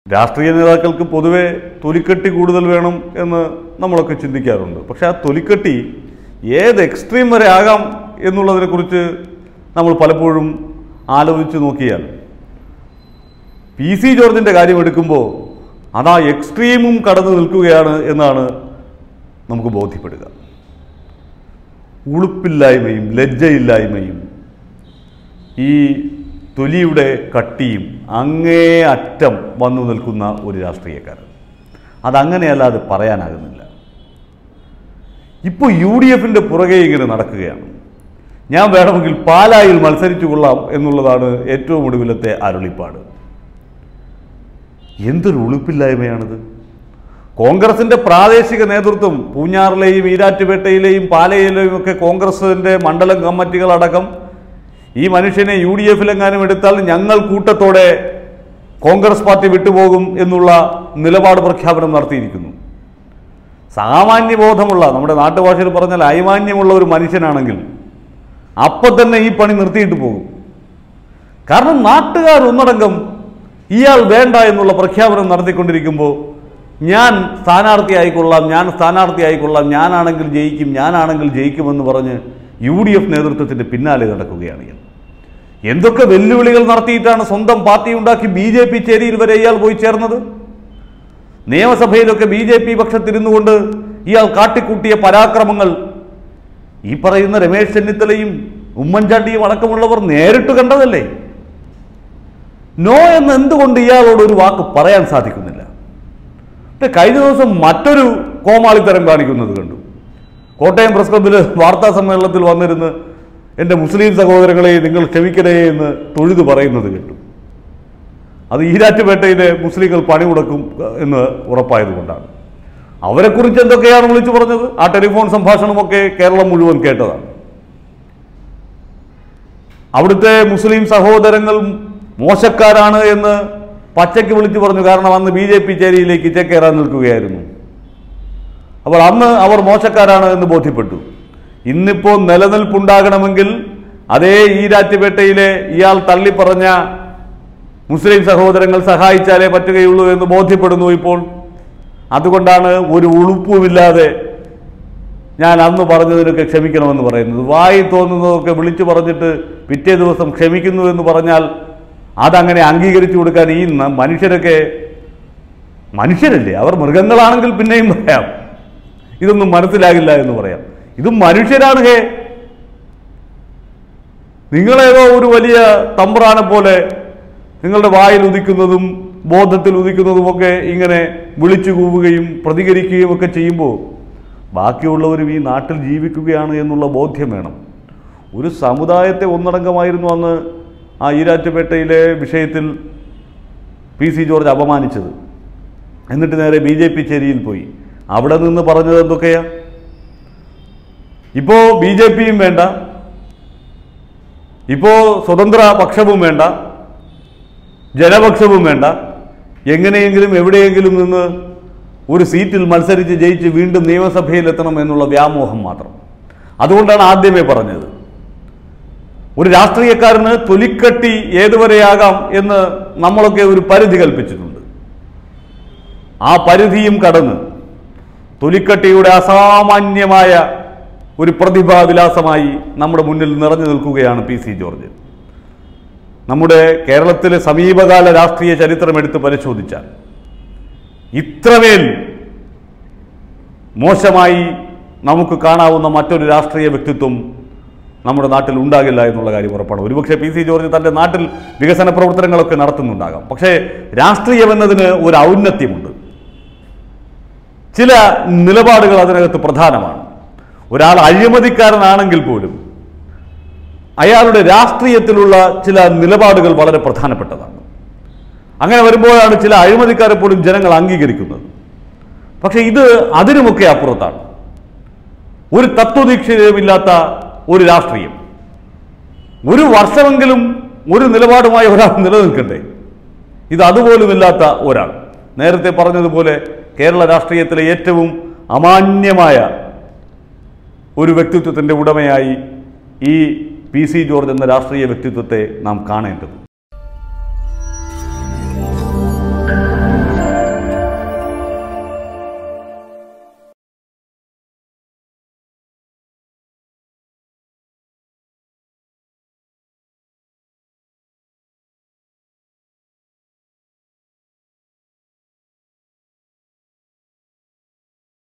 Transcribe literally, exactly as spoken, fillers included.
രാഷ്ട്രീയ നേതാക്കൾക്ക് പൊതുവെ തൊലിക്കെട്ടി കൂടുതൽ വേണം എന്ന് നമ്മളൊക്കെ ചിന്തിക്കാറുണ്ട്. പക്ഷെ ആ തൊലിക്കെട്ടി ഏത് എക്സ്ട്രീം വരെ ആകാം എന്നുള്ളതിനെക്കുറിച്ച് നമ്മൾ പലപ്പോഴും ആലോചിച്ച് നോക്കിയാൽ പി സി ജോർജിൻ്റെ കാര്യം എടുക്കുമ്പോൾ അതാ എക്സ്ട്രീമും കടന്നു നിൽക്കുകയാണ് എന്നാണ് നമുക്ക് ബോധ്യപ്പെടുക. ഉളുപ്പില്ലായ്മയും ലജ്ജയില്ലായ്മയും ഈ തൊലിയുടെ കട്ടിയും അങ്ങേ അറ്റം വന്നു നിൽക്കുന്ന ഒരു രാഷ്ട്രീയക്കാരൻ. അതങ്ങനെയല്ലാതെ പറയാനാകുന്നില്ല. ഇപ്പോൾ യു ഡി എഫിൻ്റെ പുറകെ ഇങ്ങനെ നടക്കുകയാണ്. ഞാൻ വേണമെങ്കിൽ പാലായിൽ മത്സരിച്ചു കൊള്ളാം എന്നുള്ളതാണ് ഏറ്റവും ഒടുവിലത്തെ അരുളിപ്പാട്. എന്തൊരു ഉളുപ്പില്ലായ്മയാണിത്. കോൺഗ്രസിൻ്റെ പ്രാദേശിക നേതൃത്വം പൂഞ്ഞാറിലെയും ഈരാറ്റുപേട്ടയിലെയും പാലയിലെയും ഒക്കെ കോൺഗ്രസിൻ്റെ മണ്ഡലം കമ്മിറ്റികളടക്കം ഈ മനുഷ്യനെ യു ഡി എഫിലെങ്ങാനും എടുത്താൽ ഞങ്ങൾ കൂട്ടത്തോടെ കോൺഗ്രസ് പാർട്ടി വിട്ടുപോകും എന്നുള്ള നിലപാട് പ്രഖ്യാപനം നടത്തിയിരിക്കുന്നു. സാമാന്യബോധമുള്ള, നമ്മുടെ നാട്ടുഭാഷയിൽ പറഞ്ഞാൽ ഐമാന്യമുള്ള ഒരു മനുഷ്യനാണെങ്കിൽ അപ്പം തന്നെ ഈ പണി നിർത്തിയിട്ട് പോകും. കാരണം നാട്ടുകാർ ഒന്നടങ്കം ഇയാൾ വേണ്ട എന്നുള്ള പ്രഖ്യാപനം നടത്തിക്കൊണ്ടിരിക്കുമ്പോൾ ഞാൻ സ്ഥാനാർത്ഥിയായിക്കൊള്ളാം ഞാൻ സ്ഥാനാർത്ഥിയായിക്കൊള്ളാം ഞാനാണെങ്കിൽ ജയിക്കും ഞാനാണെങ്കിൽ ജയിക്കുമെന്ന് പറഞ്ഞ് യു ഡി എഫ് നേതൃത്വത്തിൻ്റെ പിന്നാലെ നടക്കുകയാണ് ഇയാൾ. എന്തൊക്കെ വെല്ലുവിളികൾ നടത്തിയിട്ടാണ് സ്വന്തം പാർട്ടി ഉണ്ടാക്കി ബി ജെ പി ചേരിയിൽ വരെ ഇയാൾ പോയി ചേർന്നത്. നിയമസഭയിലൊക്കെ ബി ജെ പി പക്ഷത്തിരുന്നു കൊണ്ട് ഇയാൾ കാട്ടിക്കൂട്ടിയ പരാക്രമങ്ങൾ ഈ പറയുന്ന രമേശ് ചെന്നിത്തലയും ഉമ്മൻചാണ്ടിയും അടക്കമുള്ളവർ നേരിട്ട് കണ്ടതല്ലേ. നോ എന്ന് എന്തുകൊണ്ട് ഇയാളോട് ഒരു വാക്ക് പറയാൻ സാധിക്കുന്നില്ല? കഴിഞ്ഞ ദിവസം മറ്റൊരു കോമാളിത്തരം കാണിക്കുന്നത് കണ്ടു. കോട്ടയം പ്രസ് ക്ലബ്ബിൽ വാർത്താ സമ്മേളനത്തിൽ വന്നിരുന്ന് എൻ്റെ മുസ്ലിം സഹോദരങ്ങളെ നിങ്ങൾ ക്ഷമിക്കണേ എന്ന് തൊഴുതു പറയുന്നത് കേട്ടു. അത് ഈരാറ്റുപേട്ടയിലെ മുസ്ലിങ്ങൾ പണിമുടക്കും എന്ന് ഉറപ്പായതുകൊണ്ടാണ്. അവരെക്കുറിച്ച് എന്തൊക്കെയാണ് വിളിച്ചു പറഞ്ഞത്? ആ ടെലിഫോൺ സംഭാഷണമൊക്കെ കേരളം മുഴുവൻ കേട്ടതാണ്. അവിടുത്തെ മുസ്ലിം സഹോദരങ്ങൾ മോശക്കാരാണ് എന്ന് പച്ചയ്ക്ക് വിളിച്ചു പറഞ്ഞു. കാരണം അന്ന് ബി ജെ പി ചേരിയിലേക്ക് ചേക്കേറാൻ നിൽക്കുകയായിരുന്നു. അപ്പോൾ അന്ന് അവർ മോശക്കാരാണ് എന്ന് ബോധ്യപ്പെട്ടു. ഇന്നിപ്പോൾ നിലനിൽപ്പുണ്ടാകണമെങ്കിൽ അതേ ഈരാറ്റുപേട്ടയിലെ ഇയാൾ തള്ളിപ്പറഞ്ഞ മുസ്ലിം സഹോദരങ്ങൾ സഹായിച്ചാലേ പറ്റുകയുള്ളൂ എന്ന് ബോധ്യപ്പെടുന്നു ഇപ്പോൾ. അതുകൊണ്ടാണ് ഒരു ഉളുപ്പുമില്ലാതെ ഞാൻ അന്ന് പറഞ്ഞതിനൊക്കെ ക്ഷമിക്കണമെന്ന് പറയുന്നത്. വായി തോന്നുന്നതൊക്കെ വിളിച്ചു പറഞ്ഞിട്ട് പിറ്റേ ദിവസം ക്ഷമിക്കുന്നു എന്ന് പറഞ്ഞാൽ അതങ്ങനെ അംഗീകരിച്ചു കൊടുക്കാൻ ഈ മനുഷ്യരൊക്കെ മനുഷ്യരല്ലേ? അവർ മൃഗങ്ങളാണെങ്കിൽ പിന്നെയും പറയാം, ഇതൊന്നും മനസ്സിലാകില്ല എന്ന് പറയാം. ഇത് മനുഷ്യരാണ്. ഹേ, നിങ്ങളേതോ ഒരു വലിയ തമ്പ്രാനെ പോലെ നിങ്ങളുടെ വായിൽ ഉദിക്കുന്നതും ബോധത്തിൽ ഉദിക്കുന്നതുമൊക്കെ ഇങ്ങനെ വിളിച്ചു കൂവുകയും പ്രതികരിക്കുകയും ഒക്കെ ചെയ്യുമ്പോൾ ബാക്കിയുള്ളവരും ഈ നാട്ടിൽ ജീവിക്കുകയാണ് എന്നുള്ള ബോധ്യം വേണം. ഒരു സമുദായത്തെ ഒന്നടങ്കമായിരുന്നു അന്ന് ആ ഈരാറ്റുപേട്ടയിലെ വിഷയത്തിൽ പി സി ജോർജ് അപമാനിച്ചത്. എന്നിട്ട് നേരെ ബി ജെ പി ചേരിയിൽ പോയി. അവിടെ നിന്ന് പറഞ്ഞത് എന്തൊക്കെയാ? ഇപ്പോൾ ബി ജെ പിയും വേണ്ട, ഇപ്പോൾ സ്വതന്ത്ര പക്ഷവും വേണ്ട, ജനപക്ഷവും വേണ്ട, എങ്ങനെയെങ്കിലും എവിടെയെങ്കിലും നിന്ന് ഒരു സീറ്റിൽ മത്സരിച്ച് ജയിച്ച് വീണ്ടും നിയമസഭയിലെത്തണം എന്നുള്ള വ്യാമോഹം മാത്രം. അതുകൊണ്ടാണ് ആദ്യമേ പറഞ്ഞത് ഒരു രാഷ്ട്രീയക്കാരന് തൊലിക്കട്ടി ഏതുവരെയാകാം എന്ന് നമ്മളൊക്കെ ഒരു പരിധി കൽപ്പിച്ചിട്ടുണ്ട്. ആ പരിധിയും കടന്ന് തൊലിക്കട്ടിയുടെ അസാമാന്യമായ ഒരു പ്രതിഭാവിലാസമായി നമ്മുടെ മുന്നിൽ നിറഞ്ഞു നിൽക്കുകയാണ് പി സി ജോർജ്. നമ്മുടെ കേരളത്തിലെ സമീപകാല രാഷ്ട്രീയ ചരിത്രം എടുത്ത് പരിശോധിച്ചാൽ ഇത്രമേൽ മോശമായി നമുക്ക് കാണാവുന്ന മറ്റൊരു രാഷ്ട്രീയ വ്യക്തിത്വം നമ്മുടെ നാട്ടിൽ ഉണ്ടാകില്ല എന്നുള്ള കാര്യം ഉറപ്പാണ്. ഒരുപക്ഷെ പി സി ജോർജ് തൻ്റെ നാട്ടിൽ വികസന പ്രവർത്തനങ്ങളൊക്കെ നടത്തുന്നുണ്ടാകാം. പക്ഷേ രാഷ്ട്രീയം എന്നതിന് ഒരു ഔന്നത്യമുണ്ട്. ചില നിലപാടുകൾ അതിനകത്ത് പ്രധാനമാണ്. ഒരാൾ അഴിമതിക്കാരനാണെങ്കിൽ പോലും അയാളുടെ രാഷ്ട്രീയത്തിലുള്ള ചില നിലപാടുകൾ വളരെ പ്രധാനപ്പെട്ടതാണ്. അങ്ങനെ വരുമ്പോഴാണ് ചില അഴിമതിക്കാരെ പോലും ജനങ്ങൾ അംഗീകരിക്കുന്നത്. പക്ഷേ ഇത് അതിനുമൊക്കെ അപ്പുറത്താണ്. ഒരു തത്വദീക്ഷയില്ലാത്ത ഒരു രാഷ്ട്രീയം, ഒരു വർഷമെങ്കിലും ഒരു നിലപാടുമായി ഒരാൾ നിലനിൽക്കണ്ടേ? ഇത് അതുപോലുമില്ലാത്ത ഒരാൾ. നേരത്തെ പറഞ്ഞതുപോലെ കേരള രാഷ്ട്രീയത്തിലെ ഏറ്റവും അമാന്യമായ ഒരു വ്യക്തിത്വത്തിൻ്റെ ഉടമയായി ഈ പി സി ജോർജ് എന്ന രാഷ്ട്രീയ വ്യക്തിത്വത്തെ നാം കാണേണ്ടത്.